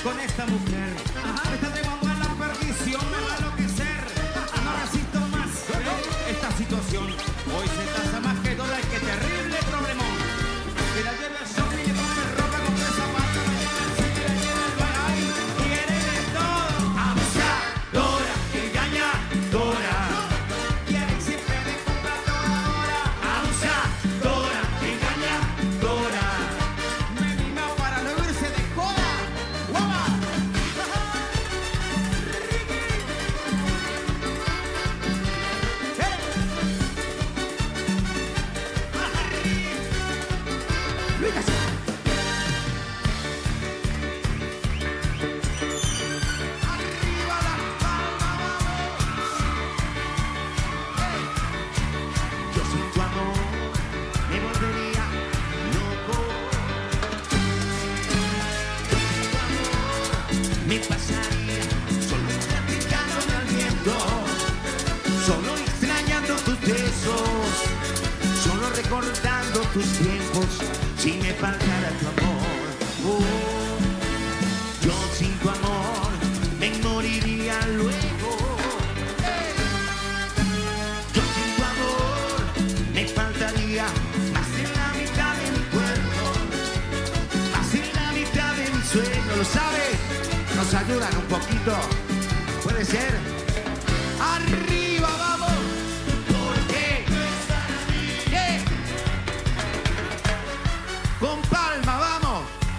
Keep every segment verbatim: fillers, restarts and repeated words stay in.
con esta mujer. Ajá. Me está llevando a la perdición, me va a enloquecer. No resisto más esta situación. Hoy se tasa más que dólar, que terrible problemón. Que la lleve a shopping y pone ropa con tres zapatos. Se la lleva al bar, ay, quiere de todo. Abusadora, engañadora. Quiere siempre de comprar toda hora. Abusadora, engañadora. Me mima para no irse de joda. ¡Guapa! Arriba las palmas, vamos. Yo sin tu amor me volvería loco. Me pasaría solo platicando al viento, solo extrañando tus besos, solo recordando tus tiempos, si me faltara tu amor. Oh, yo sin tu amor me moriría luego. Hey. Yo sin tu amor me faltaría más de la mitad de mi cuerpo, más de la mitad de mi sueño. ¿Lo sabes? Nos ayudan un poquito. ¿Puede ser? ¡Arriba, vamos! Porque yeah. Con palma, vamos.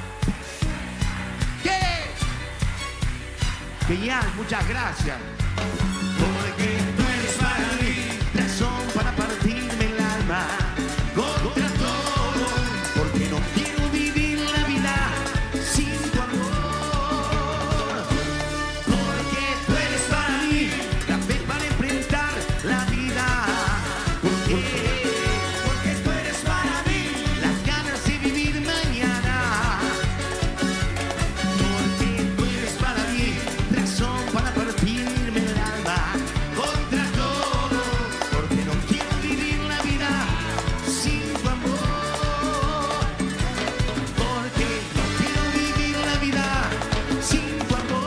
Yeah. Genial, muchas gracias. Porque tú eres para mí razón para partirme el alma contra todo. Porque no quiero vivir la vida sin tu amor. Porque tú eres para mí la fe para enfrentar la vida. Porque, porque tú eres para mí las ganas de vivir mañana. Porque tú eres para mí razón para partirme el alma contra todo. Porque no quiero vivir la vida sin tu amor. Porque no quiero vivir la vida sin tu amor.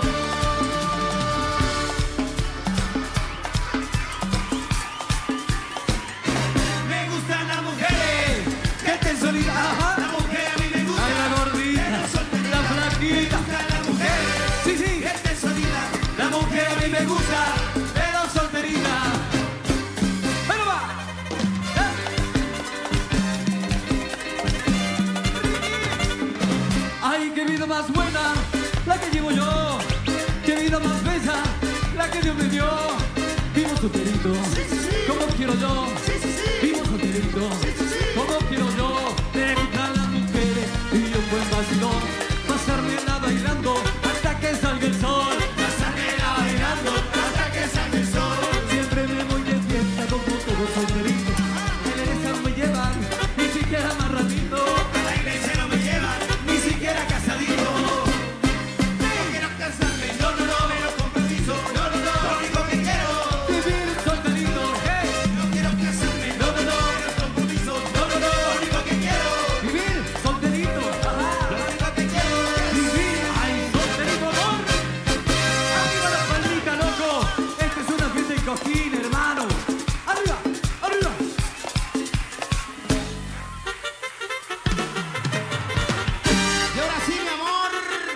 Me gustan las mujeres que estén solitas. La mujer a mí me gusta. Ay, la gordita, la flaquita. La mujer Sí, sí. que estén solitas. La mujer a mí me gusta, pero solterita. ¡Pero va! ¡Eh! ¡Ay, qué vida más buena la que llevo yo! ¡Qué vida más bella la que Dios me dio! Vivo solterito, como quiero yo. Vivo solterito, como quiero yo. Me gustan las mujeres y un buen vacilón. Pasármela bailando hasta que salga el sol. Pasármela bailando hasta que salga el sol. Siempre me voy de fiesta como todo solterito. A la iglesia no me llevan ni siquiera más ratito. A la iglesia no me llevan ni siquiera casadito. No quiero casarme, no, no, no, menos compromiso. No, no, no, lo único que quiero. Vivir solterito. Hey, no quiero casarme, no, no, no, menos compromiso. No, no, no, lo único que quiero. Vivir solterito. Ajá. Lo único que quiero es Vivir, ay, solterito, amor. Arriba la palmita, loco. Esta es una fiesta en cojín, hermano. Arriba, arriba. Y ahora sí, mi amor.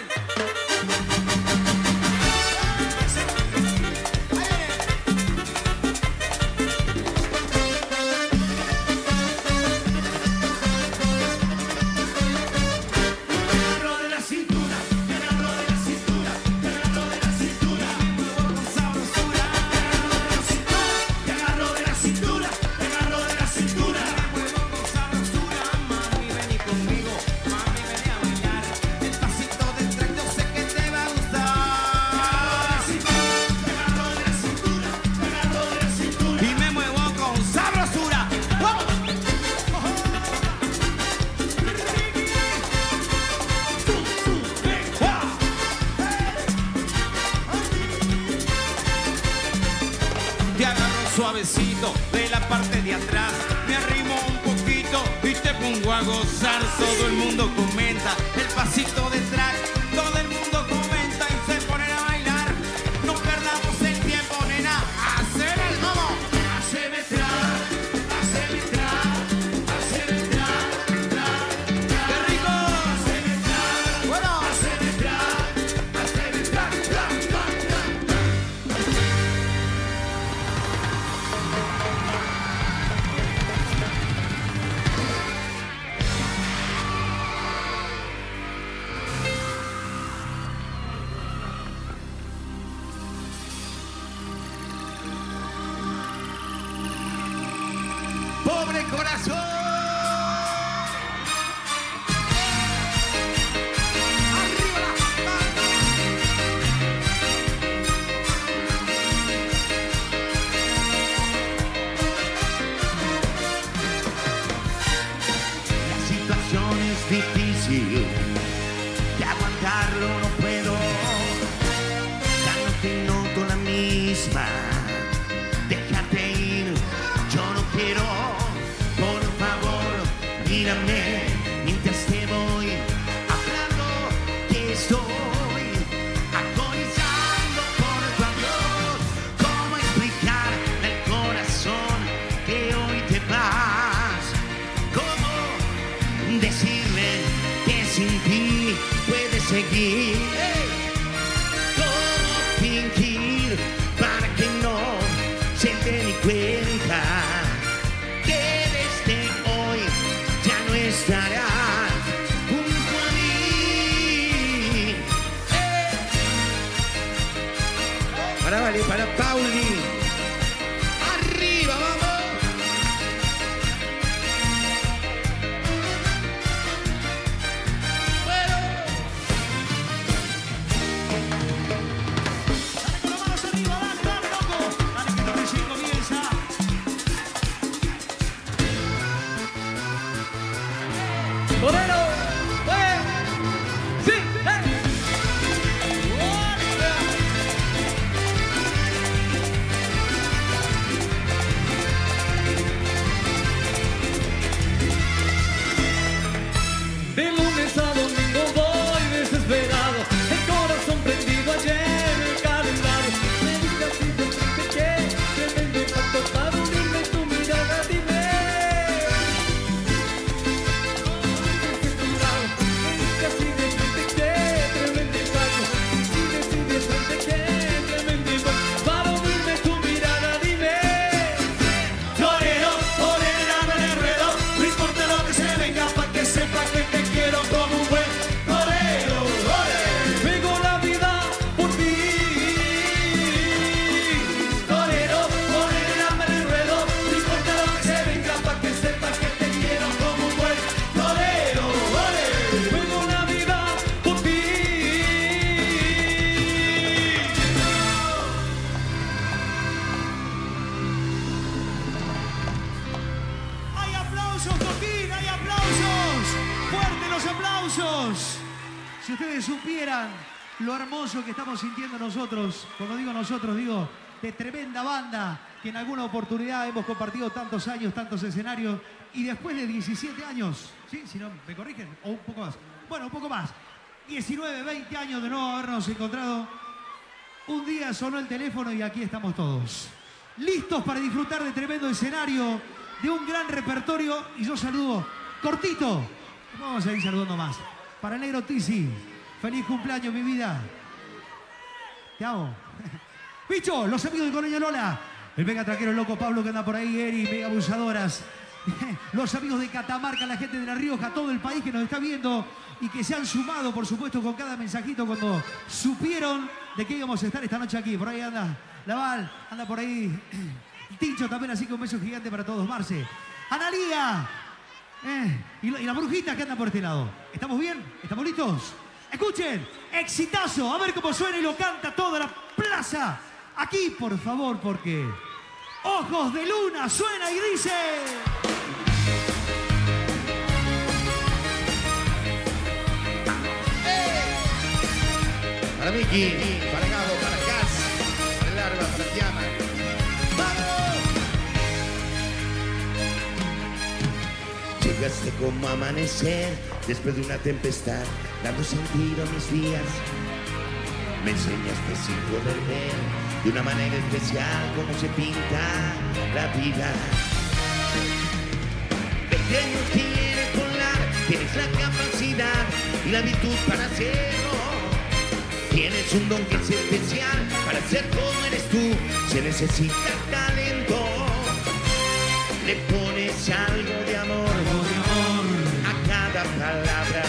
Me agarro de la cintura, me agarro de la cintura, me agarro de la cintura, me muevo con sabrosura. Me agarro de la cintura, me agarro de la cintura, me muevo con sabrosura. Mami, vení conmigo, mami, vení a bailar. El pasito del tren yo sé que te va a gustar. Me agarro de la cintura, me agarro de la cintura y me muevo con sabrosura. ¡Vamos! Te agarro suavecito de la parte de atrás, me arrimo un poquito y te pongo a gozar. Todo el mundo comenta el pasito de track, todo el mundo comenta. decirle que sin ti puedes seguir. ¿Cómo fingir para que no se dé ni cuenta que desde hoy ya no estarás junto a mí? ¡Eh! Para Vale, para Pauli. Arriba, vamos. ¡Torero! ¡Eh! ¡Sí! ¡Eh! De lunes a domingo voy desesperado, el corazón prendido ayer el calendario. Me dice así de frente que tremendo impacto para unirme tu mirada, dime. Si ustedes supieran lo hermoso que estamos sintiendo nosotros, cuando digo nosotros, digo de tremenda banda, que en alguna oportunidad hemos compartido tantos años, tantos escenarios, y después de diecisiete años, ¿sí? Si no, ¿me corrigen? O un poco más. Bueno, un poco más. diecinueve, veinte años de no habernos encontrado. Un día sonó el teléfono y aquí estamos todos. Listos para disfrutar de tremendo escenario, de un gran repertorio, y yo saludo cortito. Vamos a seguir saludando más. Para el negro Tizi, feliz cumpleaños, mi vida. Te amo. Bicho, los amigos de Colonia Lola, el mega traquero loco Pablo que anda por ahí, Eri, mega abusadoras. Los amigos de Catamarca, la gente de La Rioja, todo el país que nos está viendo y que se han sumado, por supuesto, con cada mensajito cuando supieron de que íbamos a estar esta noche aquí. Por ahí anda Laval, anda por ahí Tincho también, así que un beso gigante para todos. Marce, Analía. Eh, y, la, y la brujita que anda por este lado. ¿Estamos bien? ¿Estamos listos? Escuchen, exitazo, a ver cómo suena y lo canta toda la plaza. Aquí, por favor, porque Ojos de Luna suena y dice... ¡Eh! Para Miki, para Gabo, para Gas, para Larva, para Tiana. Llegaste como amanecer después de una tempestad, dando sentido a mis días. Me enseñaste sin poder ver de una manera especial cómo se pinta la vida. Veinte años quieres volar, tienes la capacidad y la virtud para hacerlo. Tienes un don que es especial para ser como eres tú. Se necesita talento. Le pones algo de amor, algo de amor a cada palabra.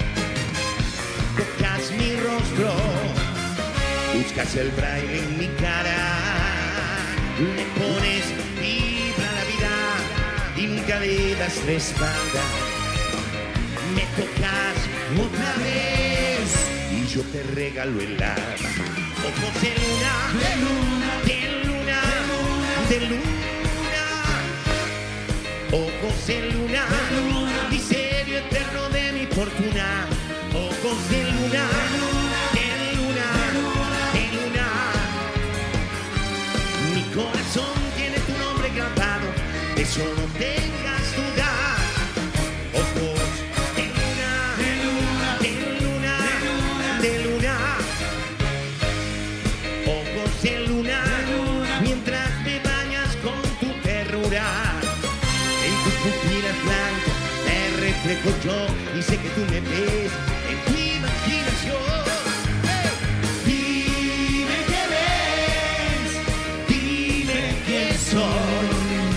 Tocas mi rostro, buscas el braille en mi cara. Le pones vibra la vida y nunca le das la espalda. Me tocas otra vez y yo te regalo el alma. Ojos de luna, de luna, de luna, de luna. Ojos de luna, misterio eterno de mi fortuna. Ojos de luna, de luna, de luna. Mi corazón tiene tu nombre grabado, de eso no tengas duda. Ojos de luna, de luna, de luna, de luna. Ojos de luna, mientras me bañas con tu ternura. En tus pupilas blancas me reflejo yo y sé que tú me ves en tu imaginación. Hey. Dime qué ves, dime quién soy.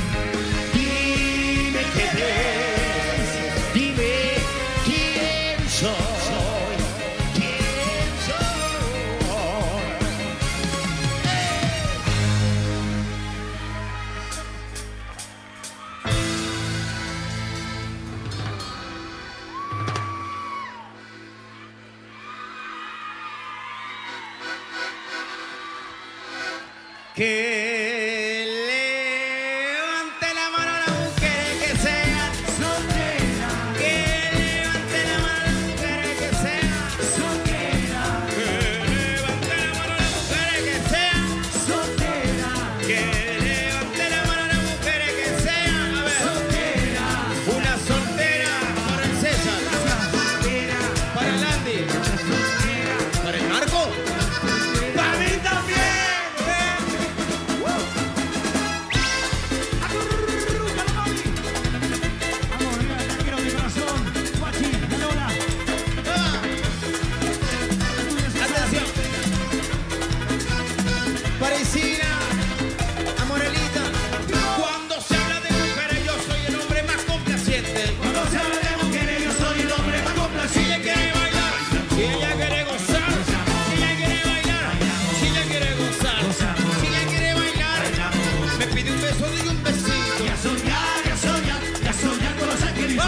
Dime qué ves, dime quién soy. ¿Quién soy? Que levante la mano a las mujeres que sean solteras. Que levante la mano a las mujeres que sean solteras. Que levante la mano a las mujeres que sean solteras. Que levante la mano a las mujeres que sean, a ver, solteras. Una soltera para el César. Una soltera para el Andy. Una soltera para el Marco. Para mí también. Parecida a Morelita. Cuando se habla de mujeres yo soy el hombre más complaciente. Cuando se habla de mujeres yo soy el hombre más complaciente. Si ella quiere bailar, si ella quiere gozar, si ella quiere bailar, si ella quiere gozar, si ella quiere bailar, me pide un beso y un besito. Y a soñar, y a soñar, y a soñar con los angelitos.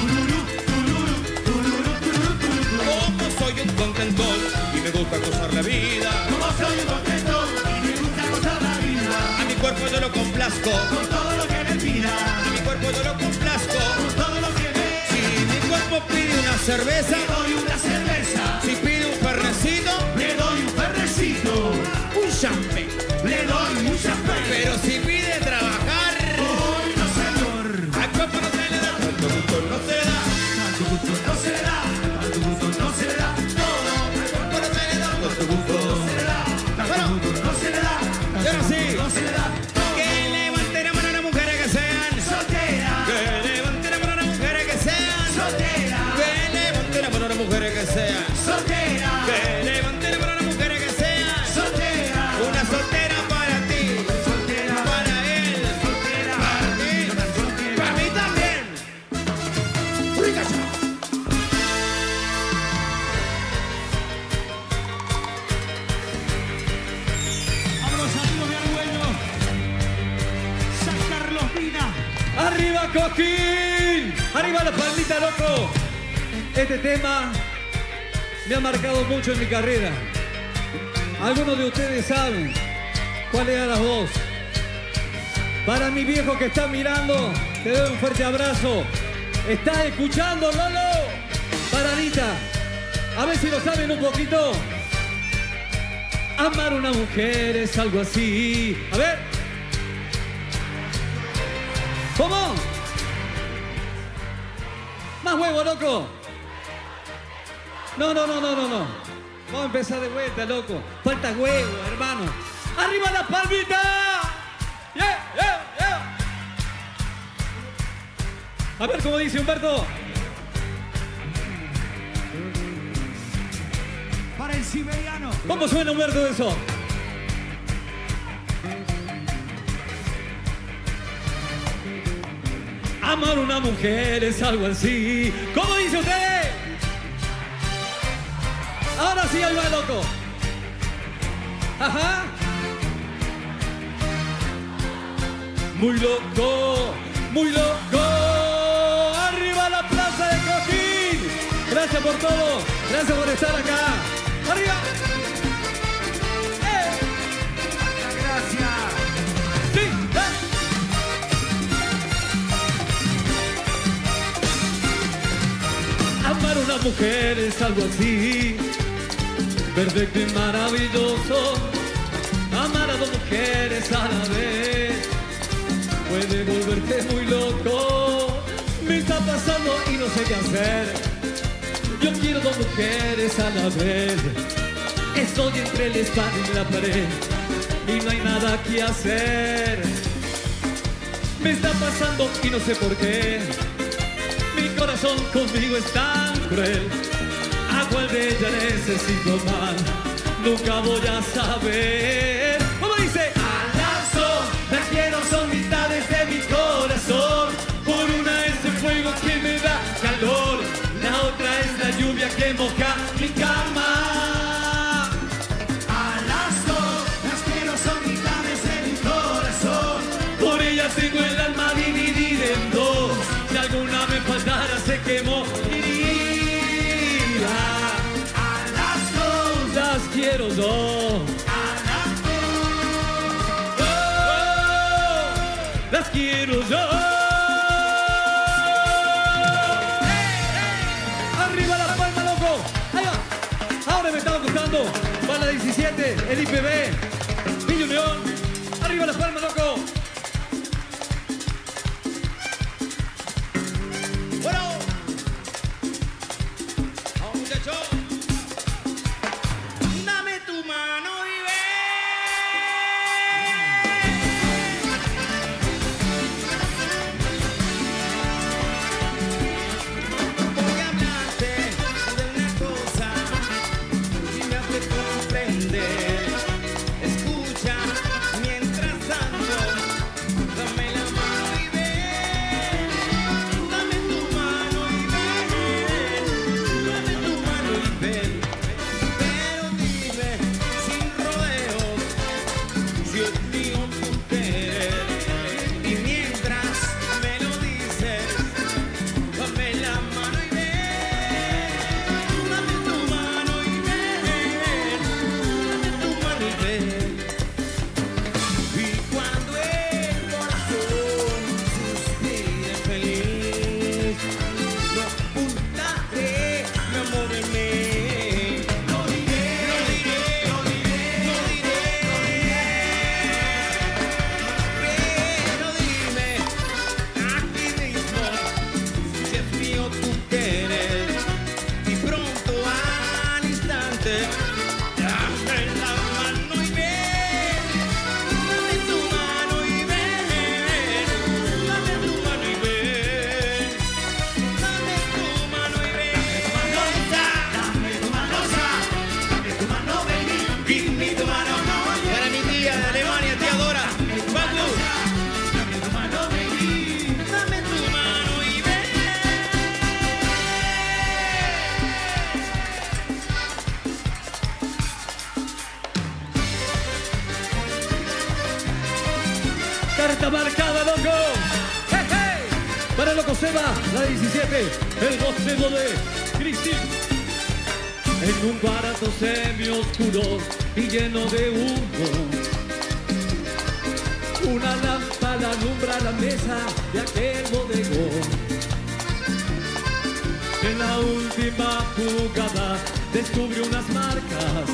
Como soy un contentón y me gusta gozar la vida. Como soy un contentón y me gusta gozar la vida. A mi cuerpo yo lo complazco con todo lo que me pida. A mi cuerpo yo lo complazco con todo lo que me. Si mi cuerpo pide una cerveza, le doy una cerveza. Si pide un fernecito, le doy un fernecito. Un champán, le doy un champán. Pero si pide trabajar, hoy no señor. Al cuerpo no se le da, tanto gusto no se le da, tanto gusto no se le da, tanto gusto no se le da. Todo al cuerpo no se le da, tanto gusto no se le da, tanto gusto no se le da. Y ahora sí, no se le da. Que levante la mano a las mujeres que sean solteras. Que levante la mano a las mujeres que sean solteras. Que levante la mano a las mujeres que sean solteras. Que levante la mano a las mujeres que sean solteras. Una soltera para ti, soltera para él, soltera para ti, para mí también. Ricacha. Vámonos, amigos de Argüello. San Carlos Mina. ¡Arriba, Coquín! ¡Arriba la palmita, loco! Este tema me ha marcado mucho en mi carrera. Algunos de ustedes saben cuál era la voz. Para mi viejo que está mirando, te doy un fuerte abrazo. ¿Estás escuchando, Lolo? Para Anita, a ver si lo saben un poquito. Amar a una mujer es algo así. A ver. ¿Cómo? Más huevo, loco. No, no, no, no, no, no. Vamos a empezar de vuelta, loco. Falta huevo, hermano. ¡Arriba la palmita! ¡Yeah, yeah, yeah! A ver cómo dice Humberto. Para el siberiano. ¿Cómo suena, Humberto, eso? Amar a una mujer es algo así. ¿Cómo dice usted? Ahora sí, ahí va, loco. Ajá. Muy loco, muy loco. Arriba la plaza de Coquín. Gracias por todo. Gracias por estar acá. Arriba. ¡Eh! Gracias. Sí, eh. Amar a una mujer es algo así, perfecto y maravilloso. Amar a dos mujeres a la vez puede volverte muy loco. Me está pasando y no sé qué hacer. Yo quiero dos mujeres a la vez. Estoy entre el espada y la pared y no hay nada que hacer. Me está pasando y no sé por qué. Mi corazón conmigo es tan cruel. ¿A cuál de ella necesito más? Nunca voy a saber. ¿Cómo dice? A las dos las quiero, son mitades de mi corazón. Por una es el fuego que me da calor, la otra es la lluvia que moja mi cama. A las dos las quiero, son mitades de mi corazón. Por ellas tengo el alma dividida en dos. Si alguna me faltara sé que moriría. A las dos las quiero yo. A las dos Oh, las quiero yo. Arriba la palma, loco. Ahí va. Ahora me estaba gustando. Para la diecisiete, el I P B, Niño León. Arriba las palmas, loco. Bueno. Vamos, muchachos. dame tu mano y ven. Voy a hablarte de una cosa y me hace comprender. Escucha mientras tanto, dame la mano y ven. Dame tu mano y ven. Dame tu mano y ven. Pero dime sin rodeos si es mío tu querer. Y mientras me lo dices, dame la mano y ven. Dame tu mano y ven. Dame tu mano y ven. Y cuando el corazón suspire feliz, no ocultaré mi amor en mí. Lo diré, lo diré, lo diré, lo diré, lo diré. Pero dime aquí mismo si es mío tu querer. Y pronto al instante dame la mano y ven. Dame tu mano y ven. Dame tu mano y ven. Dame tu mano y ven. Dame tu mano, dame tu mano, baby. Give me tu mano, no. Para mi tía de Alemania, te adora. Pablo. Dame tu mano, baby. Dame tu mano y ven. Carta marcada, loco. Hey, hey. Para loco Seba, la diecisiete, el boxeo de Cristín. En un cuarto semi-oscuro y lleno de humo, una lámpara alumbra la mesa de aquel bodegón. En la última jugada descubre unas marcas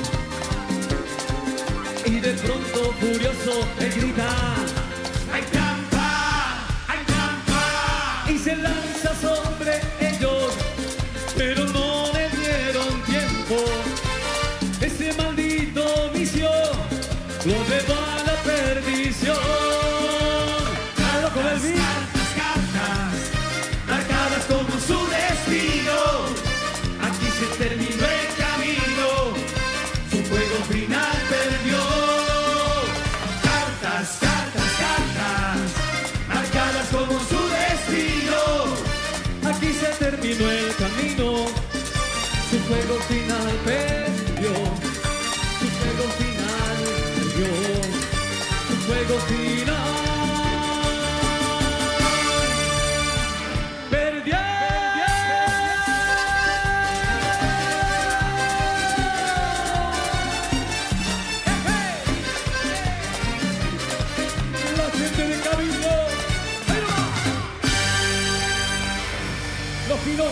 y de pronto furioso él grita: ¡Hay trampa! ¡Hay trampa! y se lanza sobre ellos, pero no le dieron tiempo. Ese maldito vicio lo llevó a la perdición. Claro, con el beat. Cartas, cartas, marcadas como su destino. Aquí se terminó el camino, su juego final perdió. Cartas, cartas, cartas, marcadas como su destino. Aquí se terminó el camino, su juego final perdió, su juego final perdió, su juego final perdió. La gente de Cabildo, ahí va. Los finos.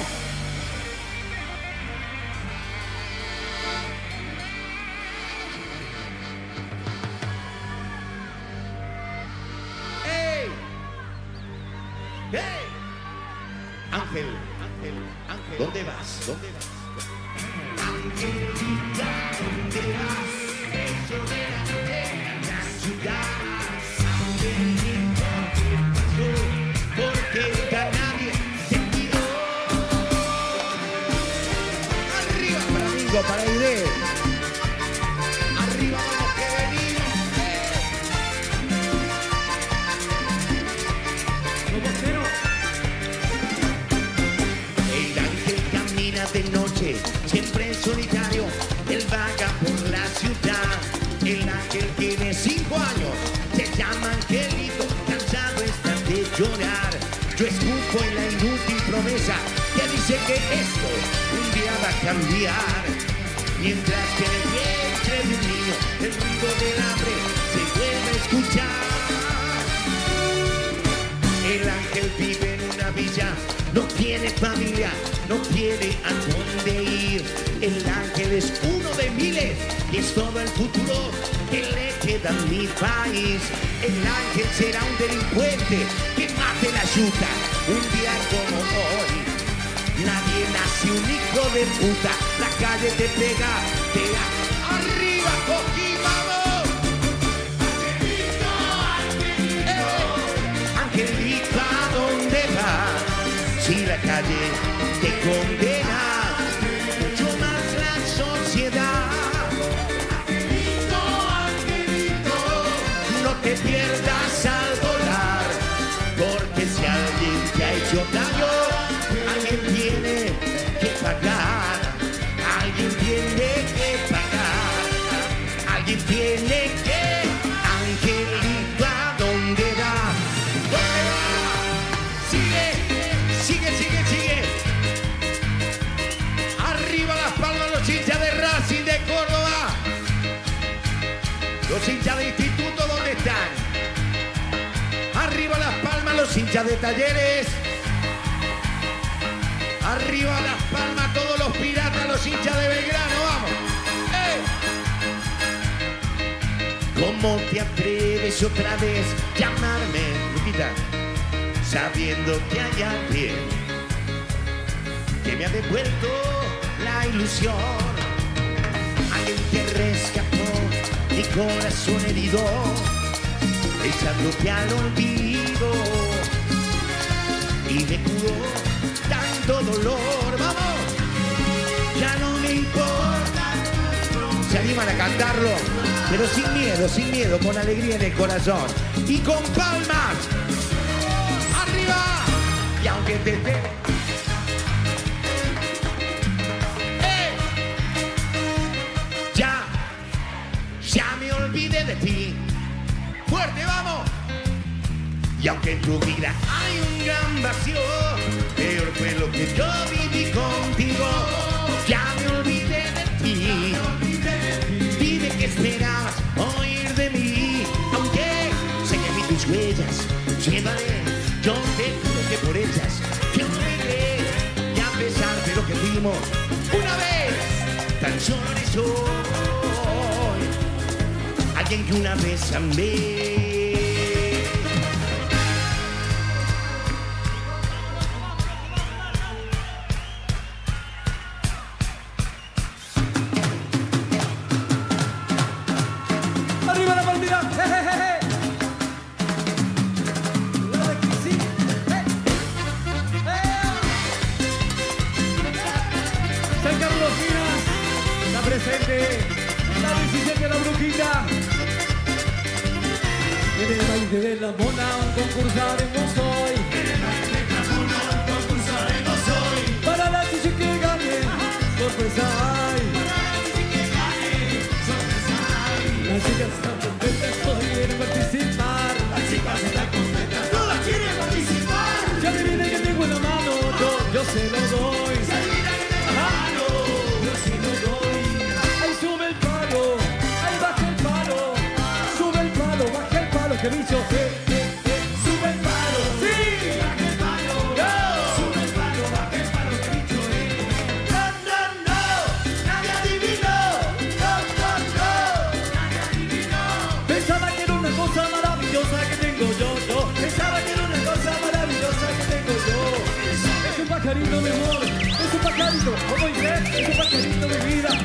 ¡Ey! ¡Hey! Ángel, Ángel, Ángel, ¿dónde vas? ¿Dónde vas? Angelita, ¿dónde vas? Eso de la ciudad. Angelita, ¿qué pasó? Porque ya nadie te tiró. chicos, para Aide. Arriba vamos que venimos. El ángel camina de noche, siempre en solitario. Él vaga por la ciudad. El ángel tiene cinco años, se llama Angelito, cansado está de llorar. Yo escupo en la inútil promesa que dice que esto un día va a cambiar. Mientras que en el vientre de un niño el ruido del hambre se vuelve a escuchar. El ángel vive en una villa, no tiene familia, no tiene a dónde ir. El ángel es uno de miles y es todo el futuro que le queda a mi país. El ángel será un delincuente que mate la yuta un día como hoy. Nadie nace un hijo de puta, la calle te pega, te da arriba, coquí, vamos. Angelito, Angelito, eh, Angelito, ¿a dónde vas? Si la calle te condena, mucho más la sociedad. Angelito, Angelito, no te pierdas al volar, porque si alguien te ha hecho daño, alguien tiene que pagar, alguien tiene que pagar, alguien tiene que. Angelito, ¿a dónde va? ¿Dónde va? Sigue, sigue, sigue, sigue. Arriba las palmas los hinchas de Racing de Córdoba. Los hinchas de Instituto, ¿dónde están? Arriba las palmas los hinchas de Talleres. Arriba las palmas todos los piratas, los hinchas de Belgrano, vamos. ¡Eh! ¿Cómo te atreves otra vez llamarme, Lupita? Sabiendo que hay alguien que me ha devuelto la ilusión. Alguien que rescató mi corazón herido, echándote al olvido. Y me curó tanto dolor, vamos, ya no me importa. Se animan a cantarlo, pero sin miedo, sin miedo, con alegría en el corazón y con palmas. Arriba, y aunque te esté. ¡Eh! Ya, ya me olvidé de ti. Fuerte, vamos. Y aunque en tu vida hay un gran vacío, peor fue lo que yo viví contigo. Ya me olvidé de ti. Dime que esperabas oír de mí. Aunque sé que vi tus huellas, llévale. Yo te juro que por ellas yo vendré. Y a pesar de lo que fuimos una vez, tan solo eres hoy alguien que una vez amé. De la mona, un concursaremos hoy. En el baile de la mona, un concursaremos hoy. Para la chica que gane, sorpresa hay. Para la chica que gane, sorpresa hay. Las chicas están contentas, todas quieren participar. Las chicas están contentas, todas quieren participar. Ya me viene que tengo en la mano, yo, yo se lo doy. Se mira que tengo la mano, yo se lo doy. Ahí sube el palo, ahí baja el palo. Sube el palo, baja el palo, que bicho. Eh, eh, eh. sube el palo, Sí. baja el palo, Go. sube el palo, baja el palo, que bicho es. No, no, no, nadie adivinó. No, no, no, nadie adivinó. Pensaba que era una cosa maravillosa que tengo yo, yo. Pensaba que era una cosa maravillosa que tengo yo. Es un pajarito, mi amor, es un pajarito, como dice, es un pajarito, mi vida.